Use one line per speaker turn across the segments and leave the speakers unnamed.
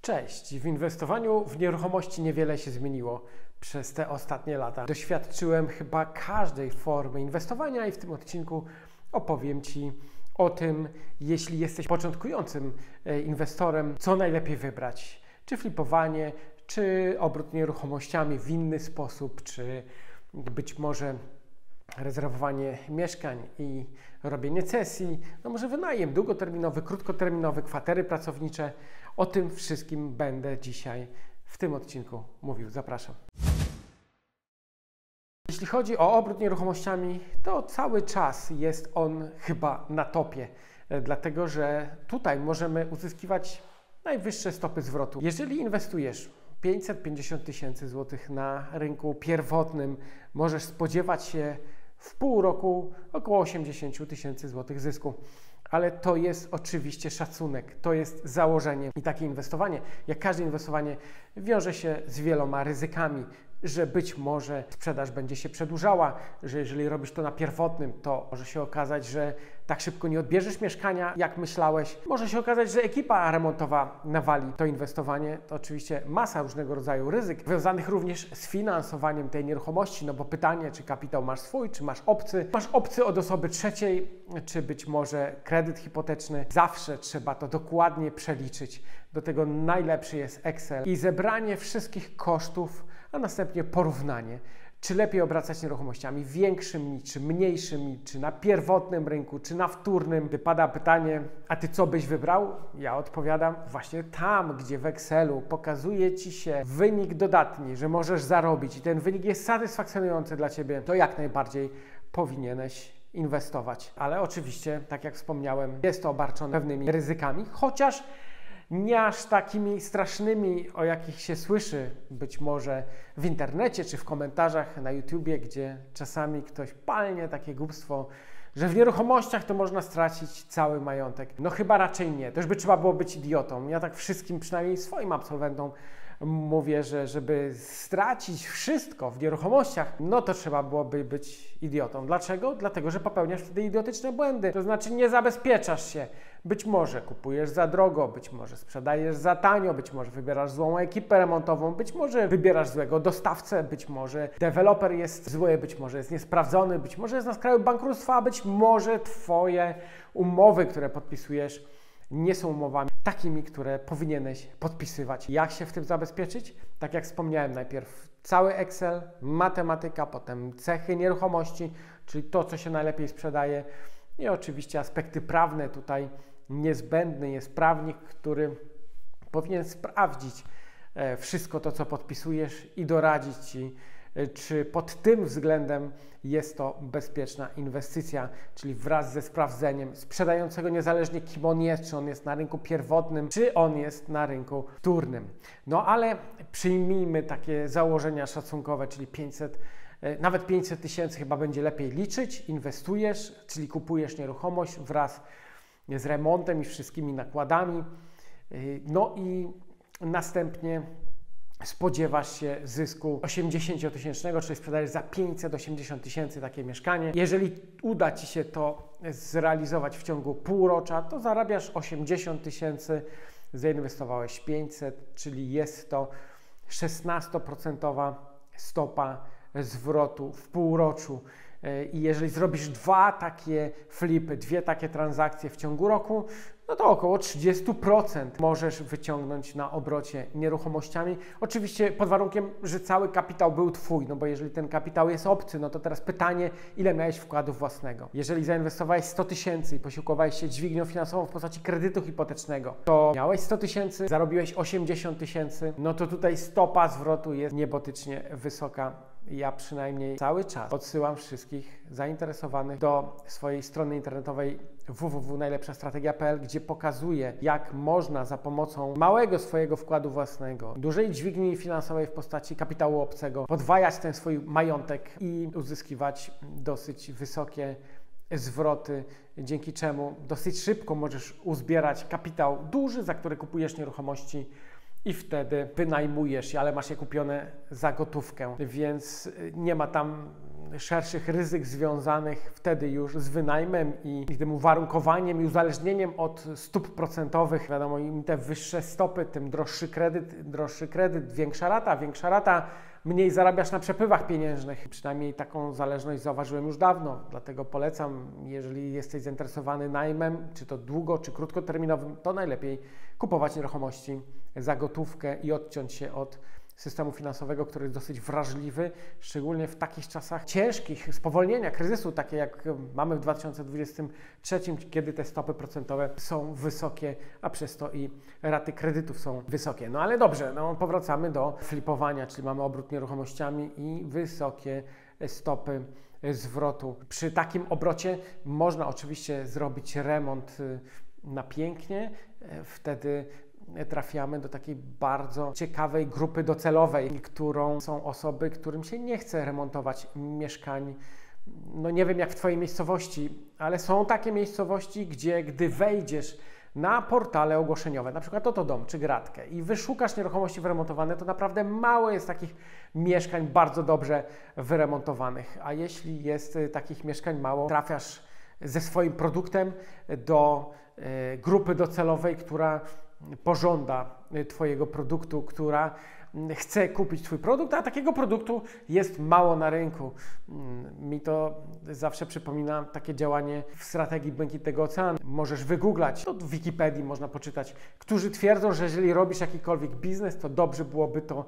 Cześć! W inwestowaniu w nieruchomości niewiele się zmieniło przez te ostatnie lata. Doświadczyłem chyba każdej formy inwestowania i w tym odcinku opowiem Ci o tym, jeśli jesteś początkującym inwestorem, co najlepiej wybrać. Czy flipowanie, czy obrót nieruchomościami w inny sposób, czy być może rezerwowanie mieszkań i robienie cesji, no może wynajem długoterminowy, krótkoterminowy, kwatery pracownicze. O tym wszystkim będę dzisiaj w tym odcinku mówił. Zapraszam. Jeśli chodzi o obrót nieruchomościami, to cały czas jest on chyba na topie, dlatego że tutaj możemy uzyskiwać najwyższe stopy zwrotu. Jeżeli inwestujesz 550 tysięcy złotych na rynku pierwotnym, możesz spodziewać się w pół roku około 80 tysięcy złotych zysku. Ale to jest oczywiście szacunek, to jest założenie i takie inwestowanie, jak każde inwestowanie, wiąże się z wieloma ryzykami, że być może sprzedaż będzie się przedłużała, że jeżeli robisz to na pierwotnym, to może się okazać, że tak szybko nie odbierzesz mieszkania, jak myślałeś. Może się okazać, że ekipa remontowa nawali to inwestowanie. To oczywiście masa różnego rodzaju ryzyk, związanych również z finansowaniem tej nieruchomości, no bo pytanie, czy kapitał masz swój, czy masz obcy. Masz obcy od osoby trzeciej, czy być może kredyt hipoteczny. Zawsze trzeba to dokładnie przeliczyć. Do tego najlepszy jest Excel i zebranie wszystkich kosztów, a następnie porównanie, czy lepiej obracać nieruchomościami większymi, czy mniejszymi, czy na pierwotnym rynku, czy na wtórnym. Gdy pada pytanie, a Ty co byś wybrał? Ja odpowiadam, właśnie tam, gdzie w Excelu pokazuje Ci się wynik dodatni, że możesz zarobić i ten wynik jest satysfakcjonujący dla Ciebie, to jak najbardziej powinieneś inwestować. Ale oczywiście, tak jak wspomniałem, jest to obarczone pewnymi ryzykami, chociaż nie aż takimi strasznymi, o jakich się słyszy być może w internecie czy w komentarzach na YouTubie, gdzie czasami ktoś palnie takie głupstwo, że w nieruchomościach to można stracić cały majątek. No chyba raczej nie. To już by trzeba było być idiotą. Ja tak wszystkim, przynajmniej swoim absolwentom mówię, że żeby stracić wszystko w nieruchomościach, no to trzeba byłoby być idiotą. Dlaczego? Dlatego, że popełniasz wtedy idiotyczne błędy. To znaczy nie zabezpieczasz się. Być może kupujesz za drogo, być może sprzedajesz za tanio, być może wybierasz złą ekipę remontową, być może wybierasz złego dostawcę, być może deweloper jest zły, być może jest niesprawdzony, być może jest na skraju bankructwa, być może Twoje umowy, które podpisujesz, nie są umowami takimi, które powinieneś podpisywać. Jak się w tym zabezpieczyć? Tak jak wspomniałem, najpierw cały Excel, matematyka, potem cechy nieruchomości, czyli to, co się najlepiej sprzedaje i oczywiście aspekty prawne. Tutaj niezbędny jest prawnik, który powinien sprawdzić wszystko to, co podpisujesz i doradzić Ci, czy pod tym względem jest to bezpieczna inwestycja, czyli wraz ze sprawdzeniem sprzedającego, niezależnie kim on jest, czy on jest na rynku pierwotnym, czy on jest na rynku wtórnym. No ale przyjmijmy takie założenia szacunkowe, czyli nawet 500 tysięcy chyba będzie lepiej liczyć, inwestujesz, czyli kupujesz nieruchomość wraz z remontem i wszystkimi nakładami, no i następnie spodziewasz się zysku 80-tysięcznego, czyli sprzedajesz za 580 tysięcy takie mieszkanie. Jeżeli uda Ci się to zrealizować w ciągu półrocza, to zarabiasz 80 tysięcy, zainwestowałeś 500, czyli jest to 16% stopa zwrotu w półroczu. I jeżeli zrobisz dwa takie flipy, dwie takie transakcje w ciągu roku, no to około 30% możesz wyciągnąć na obrocie nieruchomościami. Oczywiście pod warunkiem, że cały kapitał był Twój, no bo jeżeli ten kapitał jest obcy, no to teraz pytanie, ile miałeś wkładu własnego. Jeżeli zainwestowałeś 100 tysięcy i posiłkowałeś się dźwignią finansową w postaci kredytu hipotecznego, to miałeś 100 tysięcy, zarobiłeś 80 tysięcy, no to tutaj stopa zwrotu jest niebotycznie wysoka. Ja przynajmniej cały czas odsyłam wszystkich zainteresowanych do swojej strony internetowej www.najlepszastrategia.pl, gdzie pokazuję, jak można za pomocą małego swojego wkładu własnego, dużej dźwigni finansowej w postaci kapitału obcego podwajać ten swój majątek i uzyskiwać dosyć wysokie zwroty, dzięki czemu dosyć szybko możesz uzbierać kapitał duży, za który kupujesz nieruchomości i wtedy wynajmujesz je, ale masz je kupione za gotówkę, więc nie ma tam szerszych ryzyk związanych wtedy już z wynajmem i tym uwarunkowaniem i uzależnieniem od stóp procentowych. Wiadomo, im te wyższe stopy, tym droższy kredyt, większa rata, mniej zarabiasz na przepływach pieniężnych. Przynajmniej taką zależność zauważyłem już dawno, dlatego polecam, jeżeli jesteś zainteresowany najmem, czy to długo, czy krótkoterminowym, to najlepiej kupować nieruchomości za gotówkę i odciąć się od systemu finansowego, który jest dosyć wrażliwy, szczególnie w takich czasach ciężkich, spowolnienia, kryzysu, takie jak mamy w 2023, kiedy te stopy procentowe są wysokie, a przez to i raty kredytów są wysokie. No ale dobrze, no powracamy do flipowania, czyli mamy obrót nieruchomościami i wysokie stopy zwrotu. Przy takim obrocie można oczywiście zrobić remont na pięknie, wtedy trafiamy do takiej bardzo ciekawej grupy docelowej, którą są osoby, którym się nie chce remontować mieszkań. No nie wiem jak w Twojej miejscowości, ale są takie miejscowości, gdzie gdy wejdziesz na portale ogłoszeniowe, na przykład Oto Dom czy Gratkę i wyszukasz nieruchomości wyremontowane, to naprawdę mało jest takich mieszkań bardzo dobrze wyremontowanych. A jeśli jest takich mieszkań mało, trafiasz ze swoim produktem do grupy docelowej, która pożąda Twojego produktu, która chce kupić Twój produkt, a takiego produktu jest mało na rynku. Mi to zawsze przypomina takie działanie w strategii Błękitnego Oceanu. Możesz wygooglać, to w Wikipedii można poczytać, którzy twierdzą, że jeżeli robisz jakikolwiek biznes, to dobrze byłoby to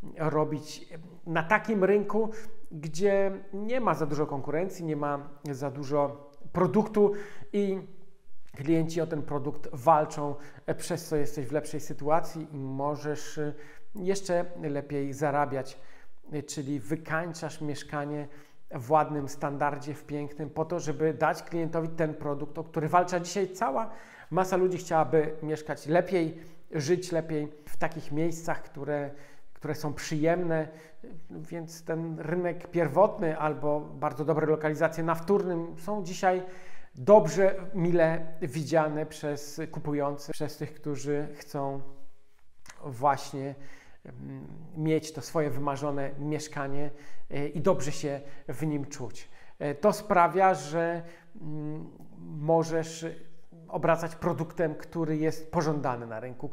robić na takim rynku, gdzie nie ma za dużo konkurencji, nie ma za dużo produktu i klienci o ten produkt walczą, przez co jesteś w lepszej sytuacji i możesz jeszcze lepiej zarabiać, czyli wykańczasz mieszkanie w ładnym standardzie, w pięknym, po to, żeby dać klientowi ten produkt, o który walczy dzisiaj cała masa ludzi. Chciałaby mieszkać lepiej, żyć lepiej w takich miejscach, które są przyjemne, więc ten rynek pierwotny albo bardzo dobre lokalizacje na wtórnym są dzisiaj dobrze, mile widziane przez kupujących, przez tych, którzy chcą właśnie mieć to swoje wymarzone mieszkanie i dobrze się w nim czuć. To sprawia, że możesz obracać produktem, który jest pożądany na rynku,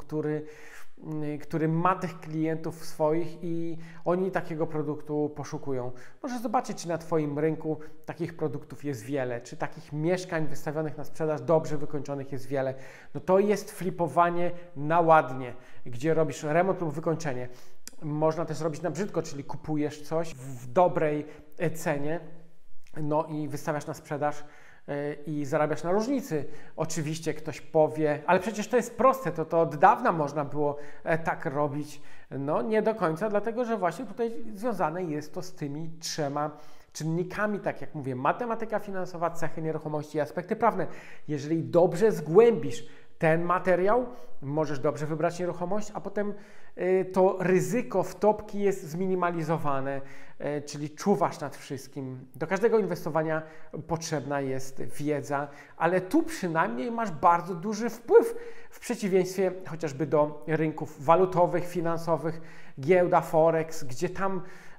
który ma tych klientów swoich i oni takiego produktu poszukują. Możesz zobaczyć, czy na Twoim rynku takich produktów jest wiele, czy takich mieszkań wystawionych na sprzedaż, dobrze wykończonych jest wiele. No to jest flipowanie na ładnie, gdzie robisz remont lub wykończenie. Można też robić na brzydko, czyli kupujesz coś w dobrej cenie, no i wystawiasz na sprzedaż i zarabiasz na różnicy. Oczywiście ktoś powie, ale przecież to jest proste, to od dawna można było tak robić. No nie do końca, dlatego że właśnie tutaj związane jest to z tymi trzema czynnikami, tak jak mówię, matematyka finansowa, cechy nieruchomości i aspekty prawne. Jeżeli dobrze zgłębisz ten materiał, możesz dobrze wybrać nieruchomość, a potem to ryzyko wtopki jest zminimalizowane, czyli czuwasz nad wszystkim. Do każdego inwestowania potrzebna jest wiedza, ale tu przynajmniej masz bardzo duży wpływ w przeciwieństwie chociażby do rynków walutowych, finansowych, giełda, forex, gdzie tam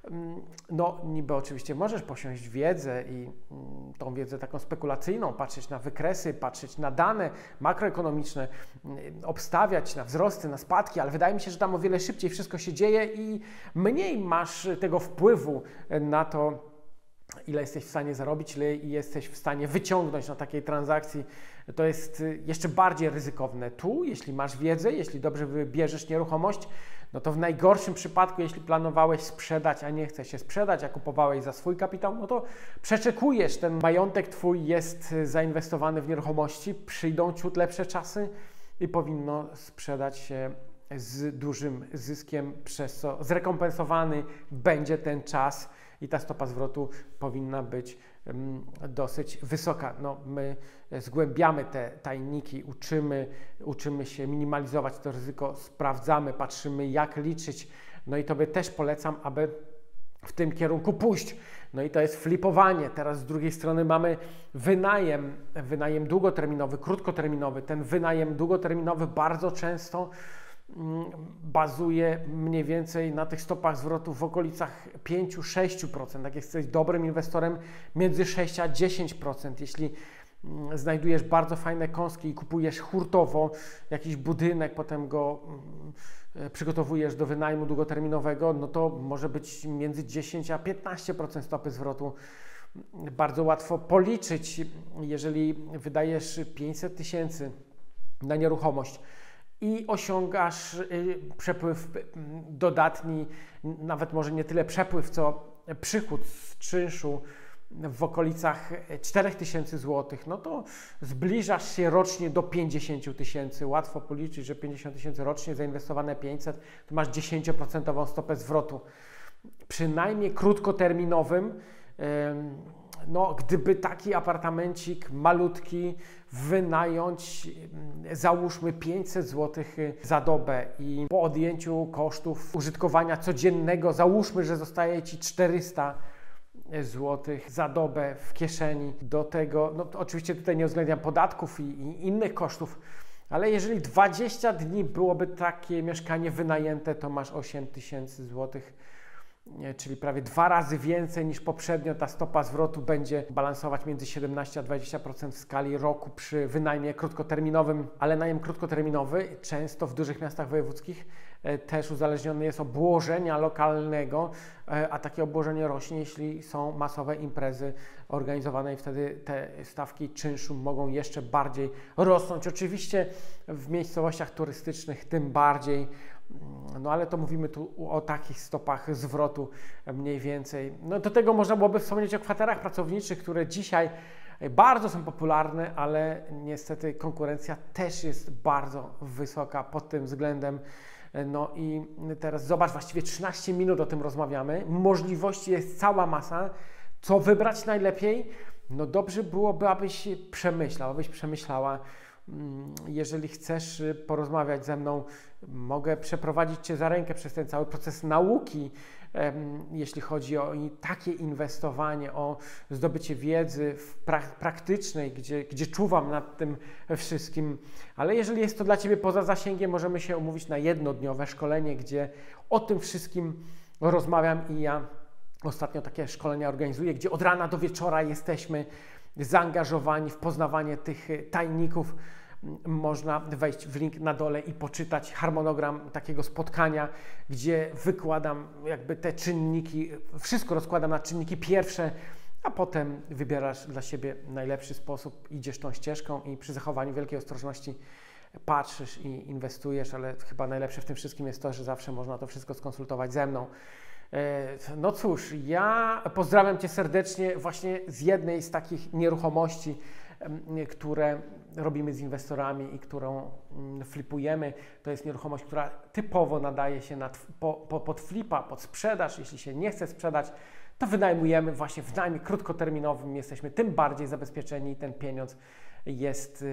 no niby oczywiście możesz posiąść wiedzę i tą wiedzę taką spekulacyjną, patrzeć na wykresy, patrzeć na dane makroekonomiczne, obstawiać na wzrosty, na spadki, ale wydaje mi się, że tam o wiele szybciej wszystko się dzieje i mniej masz tego wpływu na to, ile jesteś w stanie zarobić, ile jesteś w stanie wyciągnąć na takiej transakcji. To jest jeszcze bardziej ryzykowne. Tu, jeśli masz wiedzę, jeśli dobrze wybierzesz nieruchomość, no to w najgorszym przypadku, jeśli planowałeś sprzedać, a nie chcesz się sprzedać, a kupowałeś za swój kapitał, no to przeczekujesz, ten majątek Twój jest zainwestowany w nieruchomości, przyjdą ciut lepsze czasy i powinno sprzedać się z dużym zyskiem, przez co zrekompensowany będzie ten czas i ta stopa zwrotu powinna być dosyć wysoka. No, my zgłębiamy te tajniki, uczymy się minimalizować to ryzyko, sprawdzamy, patrzymy jak liczyć. No i Tobie też polecam, aby w tym kierunku pójść. No i to jest flipowanie. Teraz z drugiej strony mamy wynajem długoterminowy, krótkoterminowy. Ten wynajem długoterminowy bardzo często bazuje mniej więcej na tych stopach zwrotu w okolicach 5-6%. Jak jesteś dobrym inwestorem, między 6 a 10%. Jeśli znajdujesz bardzo fajne kąski i kupujesz hurtowo jakiś budynek, potem go przygotowujesz do wynajmu długoterminowego, no to może być między 10 a 15% stopy zwrotu. Bardzo łatwo policzyć, jeżeli wydajesz 500 000 na nieruchomość i osiągasz przepływ dodatni, nawet może nie tyle przepływ, co przychód z czynszu w okolicach 4000 zł, no to zbliżasz się rocznie do 50 000. Łatwo policzyć, że 50 000 rocznie, zainwestowane 500, to masz 10% stopę zwrotu. Przy najmie krótkoterminowym, no, gdyby taki apartamencik malutki wynająć, załóżmy 500 zł za dobę i po odjęciu kosztów użytkowania codziennego, załóżmy, że zostaje Ci 400 zł za dobę w kieszeni. Do tego, no to oczywiście tutaj nie uwzględniam podatków i innych kosztów, ale jeżeli 20 dni byłoby takie mieszkanie wynajęte, to masz 8000 zł, czyli prawie 2 razy więcej niż poprzednio. Ta stopa zwrotu będzie balansować między 17 a 20% w skali roku przy wynajmie krótkoterminowym, ale najem krótkoterminowy często w dużych miastach wojewódzkich też uzależniony jest od obłożenia lokalnego, a takie obłożenie rośnie, jeśli są masowe imprezy organizowane i wtedy te stawki czynszu mogą jeszcze bardziej rosnąć. Oczywiście w miejscowościach turystycznych tym bardziej, no ale to mówimy tu o takich stopach zwrotu mniej więcej. No do tego można byłoby wspomnieć o kwaterach pracowniczych, które dzisiaj bardzo są popularne, ale niestety konkurencja też jest bardzo wysoka pod tym względem. No i teraz zobacz, właściwie 13 minut o tym rozmawiamy. Możliwości jest cała masa. Co wybrać najlepiej? No dobrze byłoby, abyś przemyślał, abyś przemyślała. Jeżeli chcesz porozmawiać ze mną, mogę przeprowadzić Cię za rękę przez ten cały proces nauki, jeśli chodzi o takie inwestowanie, o zdobycie wiedzy praktycznej, gdzie czuwam nad tym wszystkim. Ale jeżeli jest to dla Ciebie poza zasięgiem, możemy się umówić na jednodniowe szkolenie, gdzie o tym wszystkim rozmawiam i ja ostatnio takie szkolenia organizuję, gdzie od rana do wieczora jesteśmy zaangażowani w poznawanie tych tajników. Można wejść w link na dole i poczytać harmonogram takiego spotkania, gdzie wykładam jakby te czynniki, wszystko rozkładam na czynniki pierwsze, a potem wybierasz dla siebie najlepszy sposób, idziesz tą ścieżką i przy zachowaniu wielkiej ostrożności patrzysz i inwestujesz, ale chyba najlepsze w tym wszystkim jest to, że zawsze można to wszystko skonsultować ze mną. No cóż, ja pozdrawiam Cię serdecznie właśnie z jednej z takich nieruchomości, które robimy z inwestorami i którą flipujemy. To jest nieruchomość, która typowo nadaje się pod flipa, pod sprzedaż. Jeśli się nie chce sprzedać, to wynajmujemy właśnie w najmie krótkoterminowym. Jesteśmy tym bardziej zabezpieczeni i ten pieniądz jest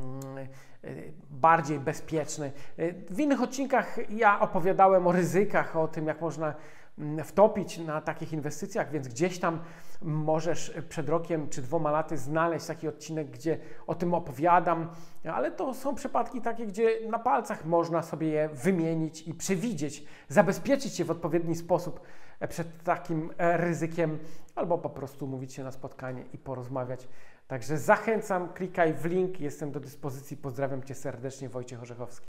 bardziej bezpieczny. W innych odcinkach ja opowiadałem o ryzykach, o tym, jak można wtopić na takich inwestycjach, więc gdzieś tam możesz przed rokiem czy 2 laty znaleźć taki odcinek, gdzie o tym opowiadam, ale to są przypadki takie, gdzie na palcach można sobie je wymienić i przewidzieć, zabezpieczyć się w odpowiedni sposób przed takim ryzykiem, albo po prostu umówić się na spotkanie i porozmawiać. Także zachęcam, klikaj w link, jestem do dyspozycji, pozdrawiam Cię serdecznie, Wojciech Orzechowski.